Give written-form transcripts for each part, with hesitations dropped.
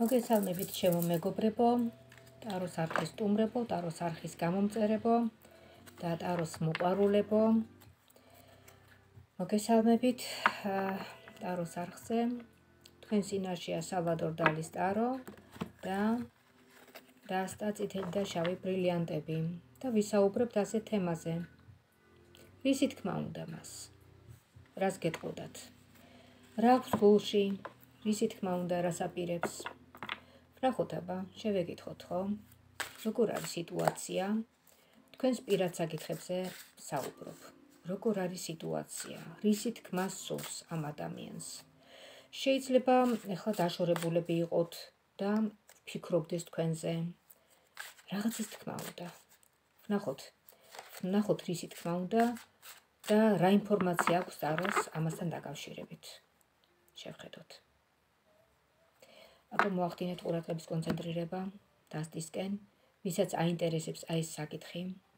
მოგესალმებით ჩემო მეგობრებო, ტაროს არხის სტუმრებო, ტაროს არხის გამომწერებო და ტაროს მოყვარულებო. მოგესალმებით ტაროს არხზე. თქვენ წინაშეა სალვადორ დალის ტარო და რასტა წითელი და შავი ბრილიანტები და ვისაუბრებთ ასეთ თემაზე. რისი თქმა უნდა მას? რას გეტყოდათ? რა აქვს გულში? რისი თქმა უნდა რას აპირებს? ნახოთ აბა, შევეკითხოთ ხო? როგორ არის სიტუაცია? თქვენს პირად საკითხებზე საუბრობ. როგორ არის სიტუაცია? რისი თქმა სურს ამ ადამიანს? შეიძლება ეხლა დაშორებულები იყოთ და ფიქრობდეს თქვენზე. რაღაცის თქმა უნდა. ნახოთ რისი თქმა უნდა და რა ინფორმაცია აქვს ტაროს ამასთან დაკავშირებით. შევხედოთ. აბა მოახდინეთ ყურადღების კონცენტრირება დასტისკენ, ვისაც აინტერესებს აი ეს საკითხი.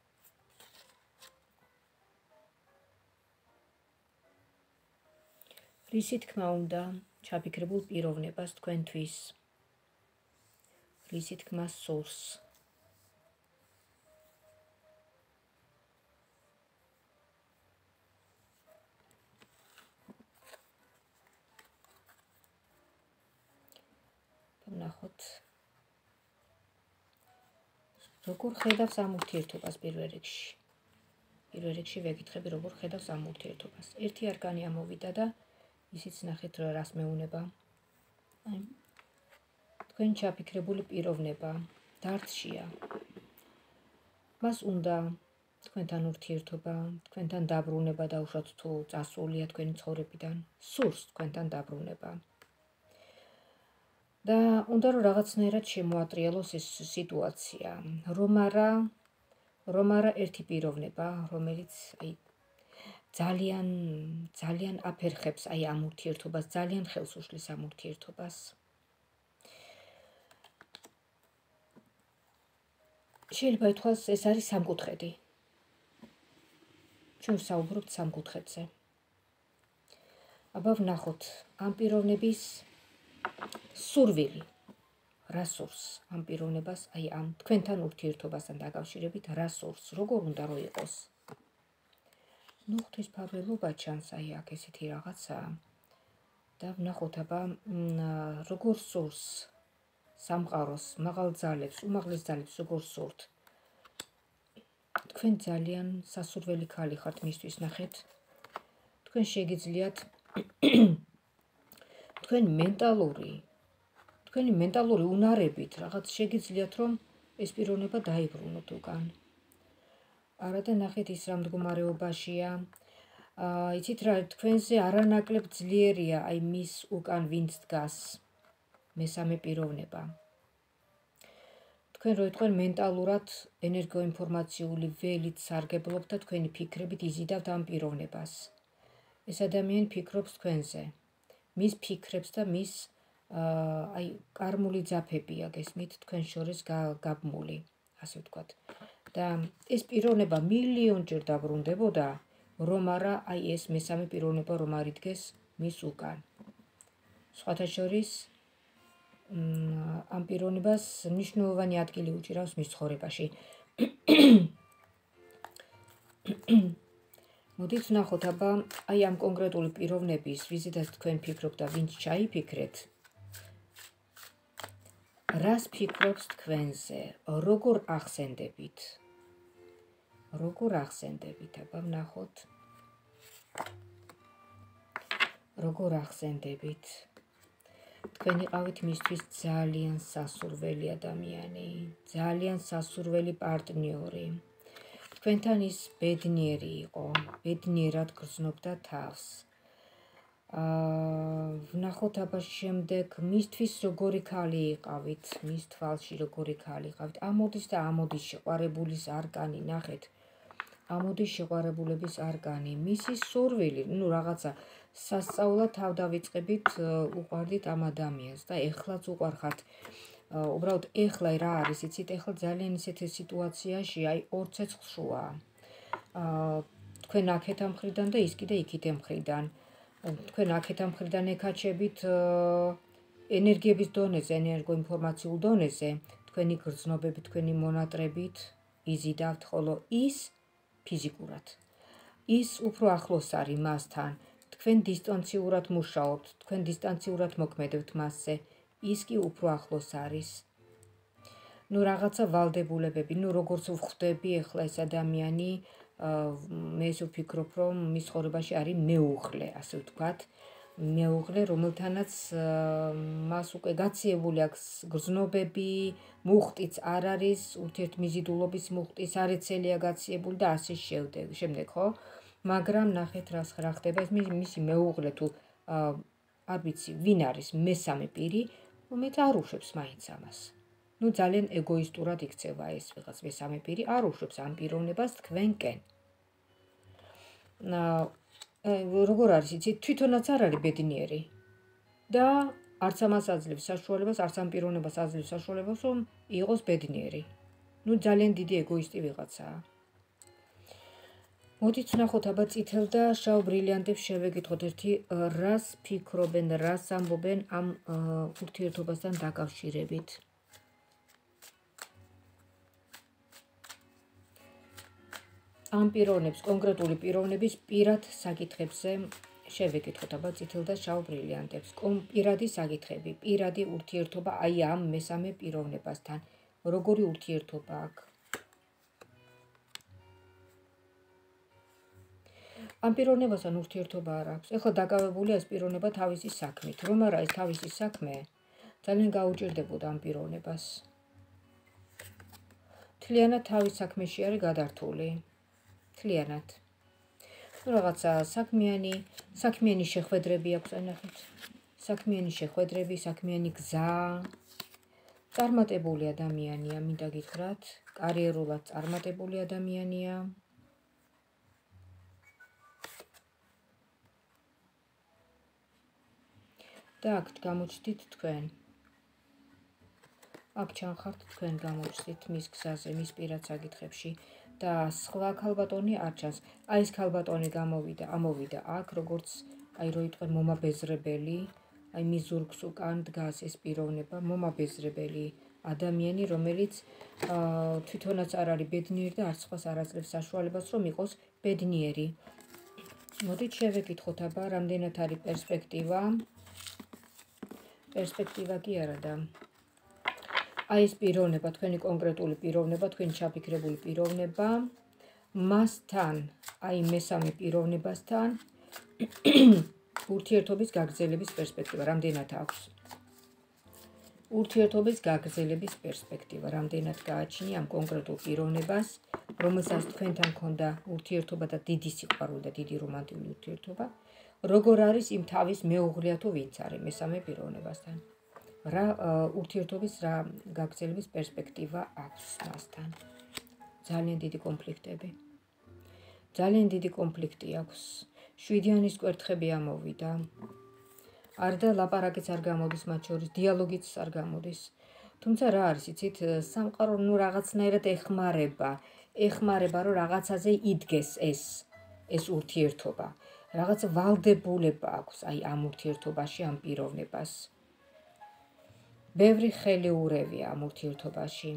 რისი თქმა უნდა ჩაფიქრებულ პიროვნებას თქვენთვის? რისი თქმა სურს? ნახოთ. როგორ ხედავს ამ ურთიერთობას პირველ რიგში? პირველ რიგში ვეკითხები როგორ ხედავს ამ ურთიერთობას. ერთი არკანი ამოვიდა და ისიც ნახეთ რას მეუნება. თქვენ ჩაფიქრებული პიროვნება დარდშია. მას უნდა თქვენთან ურთიერთობა, თქვენთან დაბრუნება და უშუალოდ თუ წასულია თქვენი ცხოვრებიდან, სურს თქვენთან დაბრუნება. და უნდა რომ რაღაცნაირად შემოატრიალოს ეს სიტუაცია. რომ არა ერთი პიროვნება, რომელიც ძალიან აფერხებს ამ ურთიერთობას, ძალიან ხელს უშლის ამ ურთიერთობას. შეიძლება ითქვას ეს არის სამკუთხედი. ჩვენ ვსაუბრობთ სამკუთხედზე. აბა ვნახოთ ამ პიროვნების სურვილი. რა სურს ამ პიროვნებას, ამ თქვენთან ურთიერთობასთან დაკავშირებით, რა სურს, როგორ უნდა რომ იყოს? ღვთისმფარველობა ჩანს აქ ესეთი რაღაცა და ვნახოთ აბა როგორ სურს სამყაროს, მაღალ ძალებს, უმაღლეს ძალებს როგორ სურთ. თქვენ ძალიან სასურველი ქალი ხართ მისთვის, ნახეთ. თქვენ შეგიძლიათ თქვენი მენტალური უნარებით რაღაც შეგიძლიათ რომ ეს პიროვნება დაიბრუნოთ უკან. არა და ნახეთ ის რა მდგომარეობაშია. იცით რა, თქვენზე არანაკლებ ძლიერია მის უკან ვინც დგას, მესამე პიროვნება. თქვენ რო თქვენ მენტალურად ენერგოინფორმაციული ველით სარგებლობთ და თქვენი ფიქრებით იზიდავთ ამ პიროვნებას. ეს ადამიანი ფიქრობს თქვენზე. მის ფიქრებს და მის კარმული ძაფებია გესმით თქვენ შორის გაბმული, ასე ვთქვათ. და ეს პიროვნება მილიონჯერ დაბრუნდებოდა, რომ არა ეს მესამე პიროვნება რომ არ იდგეს მის უკან. სხვათა შორის ამ პიროვნებას მნიშვნელოვანი ადგილი უჭირავს მის ცხოვრებაში. მოდით ვნახოთ აბა ამ კონკრეტული პიროვნების, ვიზედაც თქვენ ფიქრობთ და ვინც ჩაიფიქრეთ, რას ფიქრობს თქვენზე, როგორ ახსენდებით? აბა ვნახოთ. როგორ ახსენდებით? თქვენ იყავით მისთვის ძალიან სასურველი ადამიანი, ძალიან სასურველი პარტნიორი. თქვენთან ის ბედნიერი იყო, ბედნიერად გრძნობდა თავს. ვნახოთ აბა შემდეგ მისთვის როგორი ქალი იყავით, მის თვალში როგორი ქალი იყავით. ამოდის და ამოდის შეყვარებულის არკანი, ნახეთ. ამოდის შეყვარებულების არკანი, მისი სურვილი, რაღაცა სასწაულად თავ დავიწყებით, უყვარდით ამ ადამიანს და ეხლაც უყვარხართ. უბრალოდ ეხლა რა არის, იცით, ეხლა ძალიან ისეთი სიტუაციაში, ორ ცეცხლ შუაა. თქვენ აქეთა მხრიდან და ის კიდე იქით მხრიდან. თქვენ აქეთა მხრიდან ეკაჩებით ენერგიების დონეზე, ენერგოინფორმაციულ დონეზე, თქვენი გრძნობები, თქვენი მონატრებით იზიდავთ, ხოლო ის ფიზიკურად. ის უფრო ახლოს არის მასთან, თქვენ დისტანციურად მუშაობთ, თქვენ დისტანციურად მოქმედებთ მასზე, ის კი უფრო ახლოს არის. რაღაცა ვალდებულებები, როგორც ვხვდები ახლა ეს ადამიანი, მე ეს ვფიქრობ, რომ მის ცხოვრებაში არის მეუღლე, ასე ვთქვათ, მეუღლე, რომელთანაც მას უკვე გაციებული აქვს გრძნობები, მუხტიც არ არის, ურთიერთმიზიდულობის მუხტიც არ ეცელია გაციებული და ასე შემდეგ, ხო? მაგრამ ნახეთ რა ხდება, ეს მისი მეუღლე თუ არ ვიცი, ვინ არის მესამე პირი, რომელიც არ უშვებს მაინც ამას. ძალიან ეგოისტურად იქცევა ეს ვიღაც მესამე პირი, არ უშვებს ამ პიროვნებას თქვენკენ. როგორ არის იცით, თვითონაც არ არის ბედნიერი და არც ამას აძლევს საშუალებას, არც ამ პიროვნებას აძლევს საშუალებას, რომ იყოს ბედნიერი. ძალიან დიდი ეგოისტი ვიღაცაა. მოდით ვნახოთ აბა წითელ და შავ ბრილიანტებს შევეკითხოთ ერთი რას ფიქრობენ, რას ამბობენ ამ ურთიერთობასთან დაკავშირებით. ამ პიროვნებს, კონკრეტული პიროვნების პირად საკითხებზე შევეკითხოთ აბა წითელ და შავ ბრილიანტებს. პირადი საკითხები, პირადი ურთიერთობა აი ამ მესამე პიროვნებასთან. როგორი ურთიერთობა აქვს? ამ პიროვნებასთან ურთიერთობა არ აქვს. ეხლა დაკავებულია ეს პიროვნება თავისი საქმით. რომ არა ეს თავისი საქმე, ძალიან გაუჭირდებოდა ამ პიროვნებას. თლიანად თავის საქმეში არის გადართული. თლიანად. რაღაცა საქმიანი შეხვედრები აქვს, ნახეთ. საქმიანი შეხვედრები, საქმიანი გზა. წარმატებული ადამიანია, მინდა გითხრათ, კარიერულად წარმატებული ადამიანია. და აქ გამოჩდით თქვენ. აქ ჩანხართ თქვენ გამოჩდით მის გზაზე, მის პირად საკითხებში და სხვა ქალბატონი არ ჩანს. აი ეს ქალბატონი ამოვიდა აქ, როგორც აი რო იტყვენ მომაბეზრებელი, აი მის ზურგს უკან დგას ეს პიროვნება, მომაბეზრებელი ადამიანი, რომელიც თვითონაც არ არის ბედნიერი და არც სხვას არ აძლევს საშუალებას, რომ იყოს ბედნიერი. მოდით შევეკითხოთ აბა, რამდენად არის პერსპექტივა. პერსპექტივა კი არა და აი ეს პიროვნება, თქვენი კონკრეტული პიროვნება, თქვენი ჩაფიქრებული პიროვნება, მასთან, აი მესამე პიროვნებასთან ურთიერთობის გაგრძელების პერსპექტივა რამდენად აქვს? ურთიერთობის გაგრძელების პერსპექტივა რამდენად გააჩნია ამ კონკრეტულ პიროვნებას, რომელსაც თქვენთან ჰქონდა ურთიერთობა და დიდი სიყვარული და დიდი რომანტიკული ურთიერთობა, როგორ არის იმ თავის მეუღლეა თუ ვინც არის მესამე პიროვნებასთან? რა ურთიერთობის რა გაგრძელების პერსპექტივა აქვს მასთან? ძალიან დიდი კონფლიქტები. ძალიან დიდი კონფლიქტი აქვს. შვიდიანის კვერთხები ამოვიდა. არ და ლაპარაკიც არ გამოდის მათ შორის, დიალოგიც არ გამოდის. თუმცა რა არის, იცით, სამყარო რაღაცნაირად ეხმარება, რომ რაღაცაზე იდგეს ეს ურთიერთობა. რაღაც ვალდებულება აქვს აი ამ ურთიერთობაში, ამ პიროვნებას. ბევრი ხელიურევია ამ ურთიერთობაში.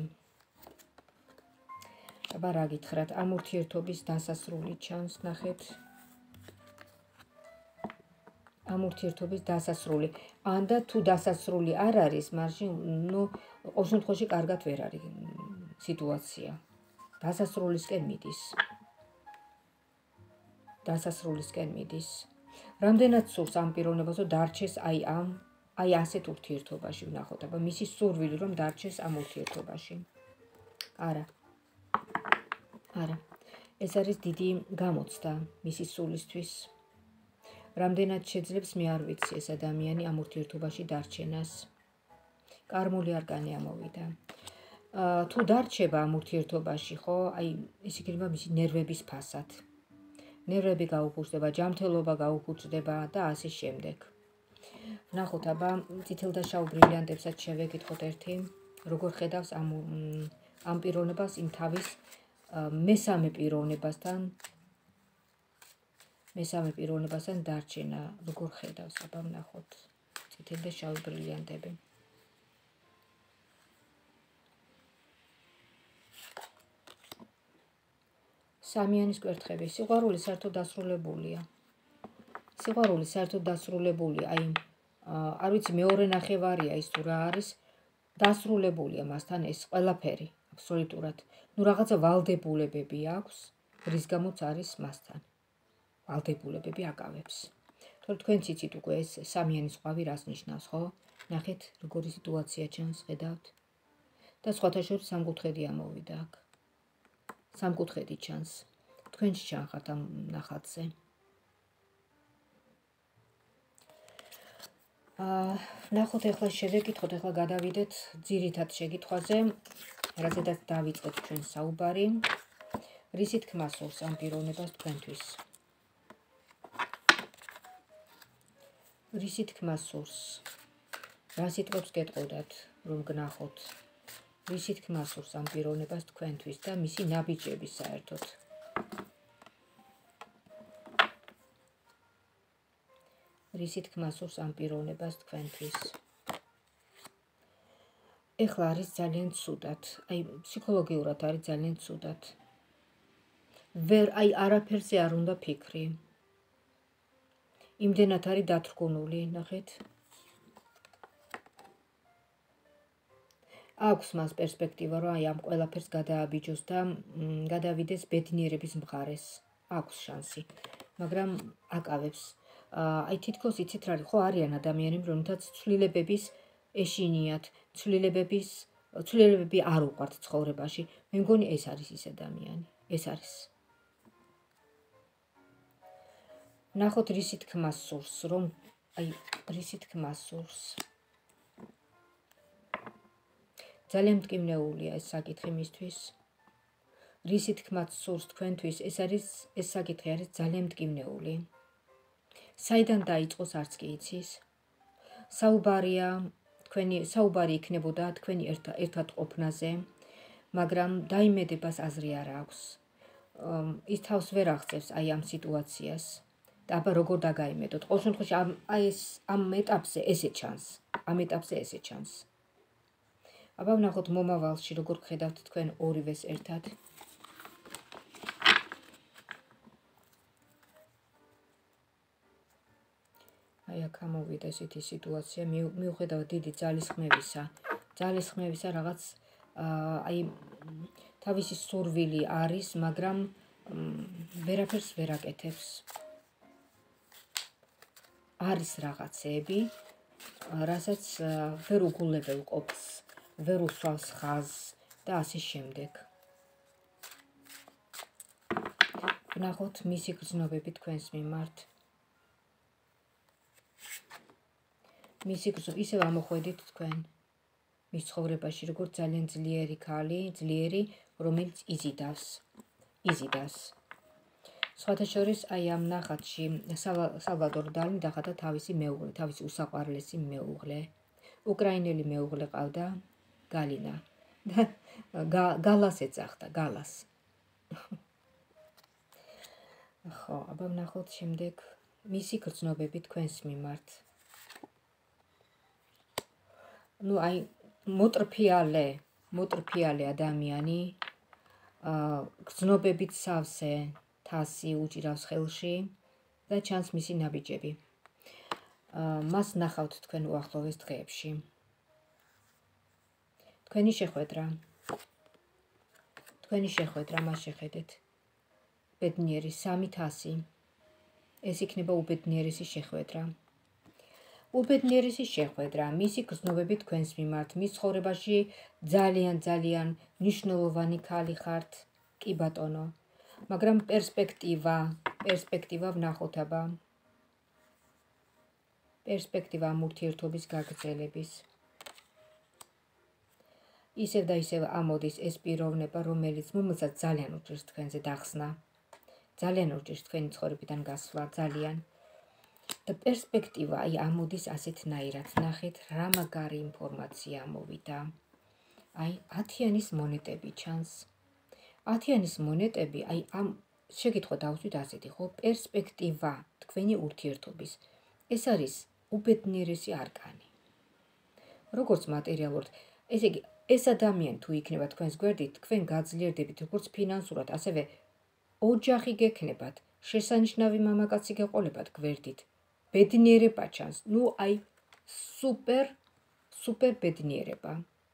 აბა რა გითხრათ, ამ ურთიერთობის დასასრული ჩანს, ნახეთ. ამ ურთიერთობის დასასრული. ან და თუ დასასრული არ არის, მაშინ ყოველ შემთხვევაში კარგად ვერ არის სიტუაცია. დასასრულისკენ მიდის. რამდენად სურს ამ პიროვნებას, რომ დარჩეს აი ასეთ ურთიერთობაში, ვნახოთ, აბა მისი სურვილი რომ დარჩეს ამ ურთიერთობაში. არა. ეს არის დიდი გამოცდა მისი სულისთვის. რამდენად შეძლებს მე არ ვიცი ეს ადამიანი ამ ურთიერთობაში დარჩენას. კარმული არკანი ამოვიდა. თუ დარჩება ამ ურთიერთობაში, ხო, აი ეს იქნება მისი ნერვების ფასად. ნერვები გაუფუჭდება, ჯანმრთელობა გაუფუჭდება და ასე შემდეგ. ვნახოთ აბა წითელ და შავ ბრილიანტებსაც შევეკითხოთ ერთი, როგორ ხედავს ამ პიროვნებას იმ თავის მესამე პიროვნებასთან დარჩენა, როგორ ხედავს, აბა ვნახოთ. წითელი და შავი ბრილიანტები. სამიანის კვერთხები. სიყვარული საერთოდ დასრულებულია. სიყვარული საერთოდ დასრულებულია. არ ვიცი, მეორე ნახევარია ის თუ რა არის, დასრულებულია მასთან ეს ყველაფერი, აბსოლუტურად. რაღაცა ვალდებულებები აქვს, რის გამოც არის მასთან. ვალდებულებები აკავებს. თორე თქვენ ციცით უკვე ეს სამიანის ყვავი რას ნიშნავს, ხო? ნახეთ, როგორი სიტუაცია ჩანს, ხედავთ. და სხვათა შორის სამკუთხედი ამოვიდა აქ. სამკუთხედი ჩანს. თქვენში ჩანხართ ამ ნახატზე. ნახოთ ახლა შევეკითხოთ, ახლა გადავიდეთ ძირითად შეკითხვაზე, რაზედაც დავიწყეთ ჩვენ საუბარი. რისი თქმა სურს ამ პიროვნებას თქვენთვის? რისი თქმა სურს? რა სიტყვებს გეტყოდათ, რომ გნახოთ? რისი თქმა სურს ამ პიროვნებას თქვენთვის და მისი ნაბიჯები საერთოდ? რისი თქმა სურს ამ პიროვნებას თქვენთვის? ეხლა არის ძალიან ცუდად, ფსიქოლოგიურად არის ძალიან ცუდად. არაფერზე არ უნდა ფიქრი. იმდენად არის დათრგუნული, ნახეთ. აქვს მას პერსპექტივა, რომ ამ ყველაფერს გადააბიჯოს და გადავიდეს ბედნიერების მხარეს. აქვს შანსი, მაგრამ აკავებს. თითქოს იცით რა არის, ხო არიან ადამიანები, რომელთაც ცვლილებების ეშინიათ, ცვლილებები არ უყვართ ცხოვრებაში. მე მგონი ეს არის ის ადამიანი, ეს არის. ნახოთ რისი თქმა სურს, რომ რისი თქმა სურს. ძალიან მტკივნეულია ეს საკითხი მისთვის. რისი თქმაც სურს თქვენთვის, ეს საკითხი არის ძალიან მტკივნეული. საიდან დაიწყოს არც კი იცის. საუბარი იქნებოდა თქვენი ერთად ყოფნაზე, მაგრამ დაიმედებას აზრი არ აქვს. ის თავს ვერ აღწევს ამ სიტუაციას. და აბა როგორ დაგაიმედოთ? ყოველ შემთხვევაში ამ ეტაპზე ესე ჩანს. ამ ეტაპზე ესე ჩანს. აბა ვნახოთ მომავალში როგორ გხედავთ თქვენ ორივეს ერთად. აქ ამოვიდა ესეთი სიტუაცია, მიუხედავად დიდი ძალისხმევისა რაღაც თავისი სურვილი არის, მაგრამ ვერაფერს ვერ აკეთებს. არის რაღაცები, რასაც ვერ უგულებელ ყოფს, ვერ უსვავს ხაზს და ასე შემდეგ. ვნახოთ მისი გრძნობები თქვენს მიმართ. მისი გრძნობა, ისევ ამოხვედით თქვენ მის ცხოვრებაში, როგორც ძალიან ძლიერი ქალი, რომელიც იზიდავს. სხვათა შორის ამ ნახატში სალვადორ დალი დახატა თავისი მეუღლე, თავისი უსაყვარლესი მეუღლე. უკრაინელი მეუღლე ყავდა, გალინა. გალას ეძახდა, გალას. ხო, აბა ვნახოთ შემდეგ მისი გრძნობები თქვენს მიმართ. მოტრფიალე ადამიანი, გრძნობებით სავსე თასი უჭირავს ხელში და ჩანს მისი ნაბიჯები. მას ნახავთ თქვენ უახლოეს დღეებში. თქვენი შეხვედრა, მას შეხედეთ. ბედნიერი 3 თასი. ეს იქნება უბედნიერესი შეხვედრა. მისი გრძნობები თქვენს მიმართ, მის ცხოვრებაში ძალიან მნიშვნელოვანი ქალი ხართ, კი ბატონო. მაგრამ პერსპექტივა ვნახოთ აბა. პერსპექტივა ამ ურთიერთობის გაგრძელების. ისევ და ისევ ამოდის ეს პიროვნება, რომელსაც ძალიან უჭირს თქვენზე დახსნა. ძალიან უჭირს თქვენი ცხოვრებიდან გასვლა, ძალიან. და პერსპექტივა ამოდის ასეთნაირად. ნახეთ, რა მაგარი ინფორმაცია ამოვიდა. 10-იანის მონეტები ჩანს. 10-იანის მონეტები, ამ შეკითხვა დავუსვით ასეთი, ხო? პერსპექტივა თქვენი ურთიერთობის. ეს არის უბედნიერესი არკანი. როგორც მატერიალურად, ესე იგი, ეს ადამიანი თუ იქნება თქვენს გვერდით, თქვენ გაძლიერდებით როგორც ფინანსურად, ასევე ოჯახი გექნებათ, შესანიშნავი მამაკაცი გეყოლებათ გვერდით. ბედნიერება ჩანს, აი სუპერ ბედნიერება.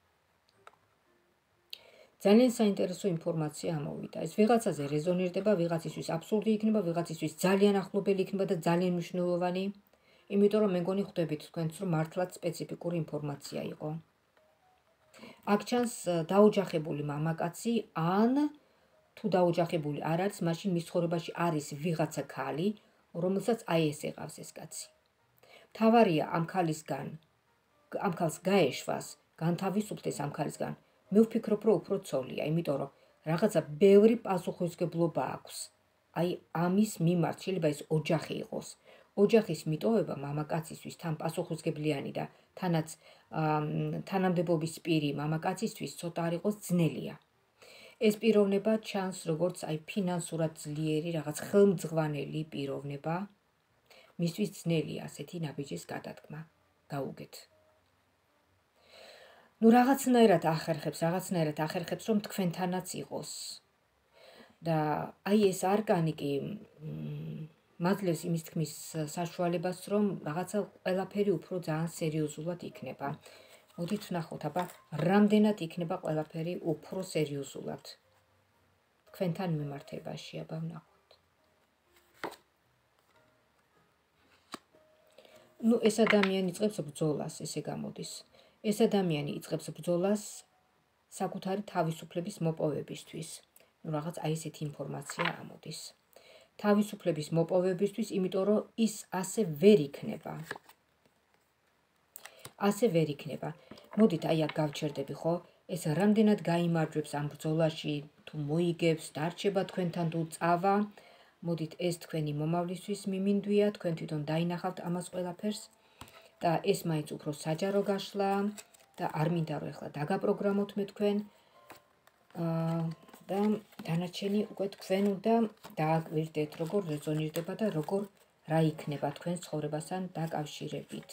ძალიან საინტერესო ინფორმაცია ამოვიდა. ეს ვიღაცაზე რეზონირდება, ვიღაცისთვის აბსურდი იქნება, ვიღაცისთვის ძალიან ახლობელი იქნება და ძალიან მნიშვნელოვანი. იმიტომ რომ მე მგონი ხვდებით თქვენც რომ მართლაც სპეციფიკური ინფორმაცია იყო. აქ ჩანს დაოჯახებული მამაკაცი, ან თუ დაოჯახებული არ არის, მაშინ მის ცხოვრებაში არის ვიღაცა ქალი, რომელსაც აი ეს ეყავს ეს კაცი. მთავარია ამ ქალს გაეშვას, განთავისუფლდეს ამ ქალისგან. მე ვფიქრობ, რომ უფრო ცოლია, იმიტომ რომ რაღაცა ბევრი პასუხისმგებლობა აქვს. აი ამის მიმართ შეიძლება ეს ოჯახი იყოს. ოჯახის მიტოვება მამაკაცისთვის თან პასუხისმგებლიანი და თანაც თანამდებობის პირი მამაკაცისთვის ცოტა არ იყოს ძნელია. ეს პიროვნება ჩანს როგორც აი ფინანსურად ძლიერი რაღაც ხელმძღვანელი პიროვნება. მისთვის ძნელია ასეთი ნაბიჯის გადადგმა. გაუგეთ. რაღაცნაირად ახერხებს, რომ თქვენთანაც იყოს. და აი ეს არკანი კი მაძლევს იმის თქმის საშუალებას, რომ რაღაცა ყველაფერი უფრო ძალიან სერიოზულად იქნება. მოდით ვნახოთ, აბა, რამდენად იქნება ყველაფერი უფრო სერიოზულად. თქვენთან მიმართებაში, აბა ვნახოთ. ეს ადამიანი იწყებს ბრძოლას, ესე გამოდის. ეს ადამიანი იწყებს ბრძოლას საკუთარი თავისუფლების მოპოვებისთვის. რაღაც აი ესეთი ინფორმაცია ამოდის. თავისუფლების მოპოვებისთვის, იმიტომ რომ ის ასე ვერ იქნება. მოდით აი აქ გავჩერდები, ხო? ეს რამდენად გაიმარჯვებს ამ ბრძოლაში, თუ მოიგებს, დარჩება თქვენთან თუ წავა. მოდით ეს თქვენი მომავლისთვის მიმინდვია, თქვენ თვითონ დაინახავთ ამას ყველაფერს. და ეს მაინც უფრო საჯარო გაშლა და არ მინდა რომ ეხლა დაგაპროგრამოთ მე თქვენ. და დანარჩენი უკვე თქვენ უნდა დააკვირდეთ, როგორ რეზონირდება და რა იქნება თქვენს ცხოვრებასთან დაკავშირებით.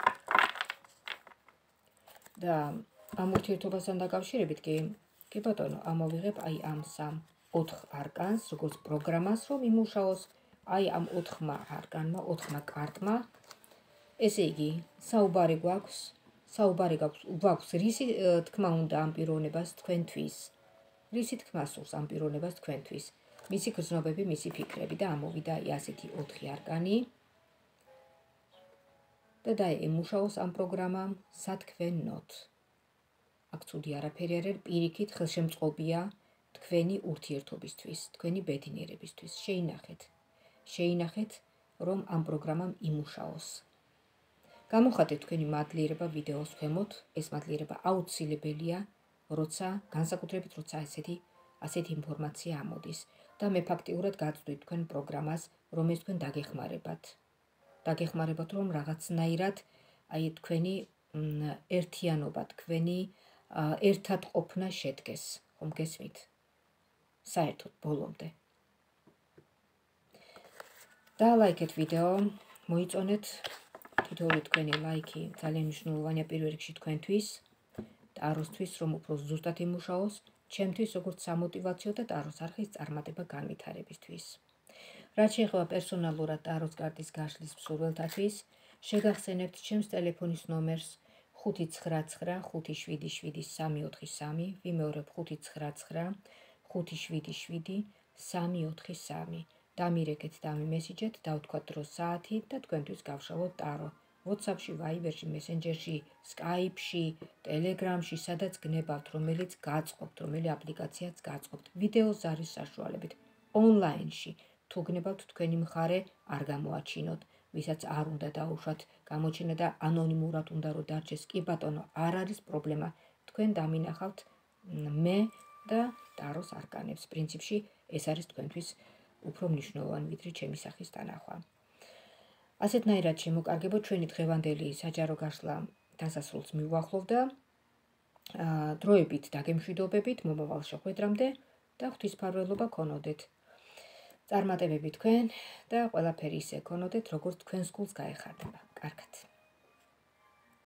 და ამ ურთიერთობასთან დაკავშირებით კი ბატონო, ამოვიღებ აი ამ 3-4 არკანს, როგორც პროგრამას, რომ იმუშაოს აი ამ 4 კარტმა. ესე იგი, საუბარი გვაქვს რისი თქმა უნდა ამ პიროვნებას თქვენთვის. რისი თქმა სურს ამ პიროვნებას თქვენთვის. მისი გრძნობები, მისი ფიქრები და ამოვიდა ასეთი 4 არკანი. და დაემუშაოს ამ პროგრამამ სათქვენოდ. აქ ცუდი არაფერი არ არის, პირიქით ხელშემწყობია თქვენი ურთიერთობისთვის, თქვენი ბედნიერებისთვის. შეინახეთ, რომ ამ პროგრამამ იმუშაოს. გამოხატეთ თქვენი მადლიერება ვიდეოს ქვემოთ, ეს მადლიერება აუცილებელია, განსაკუთრებით როცა ასეთი ინფორმაცია ამოდის და მე ფაქტიურად გაწვდით თქვენ პროგრამას, რომ ეს თქვენ დაგეხმარებათ, რომ რაღაცნაირად აი თქვენი ერთიანობა, თქვენი ერთად ყოფნა შედგეს, ხომ გესმით? საერთოდ ბოლომდე. დალაიქეთ ვიდეო, მოიწონეთ. თითოეული თქვენი ლაიქი ძალიან მნიშვნელოვანია პირველ რიგში თქვენთვის, ტაროსთვის, რომ უფრო ზუსტად იმუშაოს, ჩემთვის როგორც სამოტივაციო და ტაროს არხის წარმატება განვითარებისთვის. რაც შეეხება პერსონალურად ტაროს კარტის გაშლის მსურველთათვის, შეგახსენებთ ჩემს ტელეფონის ნომერს 599577343, ვიმეორებ 599577343. დამირეკეთ, დამიმესიჯეთ, დავთქვათ დრო საათი და თქვენთვის გავშალოთ ტარო. WhatsApp-ში, Viber-ში, Messenger-ში, Skype-ში, Telegram-ში, სადაც გნებავთ, რომელიც გაწყობთ, რომელი აპლიკაციაც გაწყობთ. ვიდეო ზარის საშუალებით. Online-ში თუ გნებავთ თქვენი მხარე არ გამოაჩინოთ, ვისაც არ უნდა დაუშვათ გამოჩენა და ანონიმურად უნდა რომ დარჩეს. კი ბატონო, არ არის პრობლემა. თქვენ დამინახავთ მე და ტაროს არკანებს. პრინციპში ეს არის თქვენთვის უფრო მნიშვნელოვანი ვიდრე ჩემი სახის დანახვა. ასეთნაირად შემოკარგებო ჩვენი დღევანდელი საჯარო გაშლა დასასრულს მივუახლოვ და დროებით დაგემშვიდობებით მომავალ შეხვედრამდე და ღვთისმფარველობა გქონოდეთ. წარმატებები თქვენ და ყველაფერი ისე გქონოდეთ, როგორც თქვენს გულს გაეხარდება. კარგად.